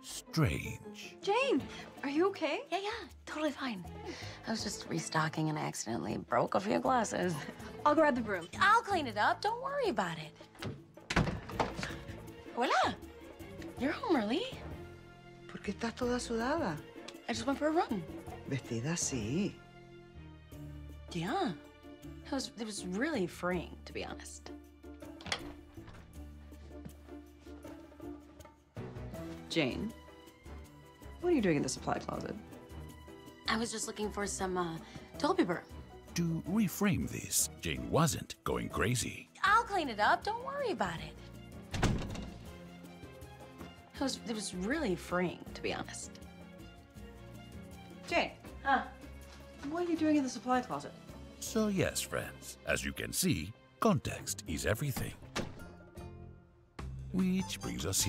strange. Jane, are you okay? Yeah, totally fine. I was just restocking and accidentally broke a few glasses. I'll grab the broom. I'll clean it up. Don't worry about it. Hola. You're home early. ¿Por qué estás toda sudada? I just went for a run. Vestida así. Yeah. It was really freeing, to be honest. Jane, what are you doing in the supply closet? I was just looking for some toilet paper. To reframe this, Jane wasn't going crazy. I'll clean it up. Don't worry about it. It was really freeing, to be honest. Jane, Huh? what are you doing in the supply closet? So yes, friends, as you can see, context is everything. Which brings us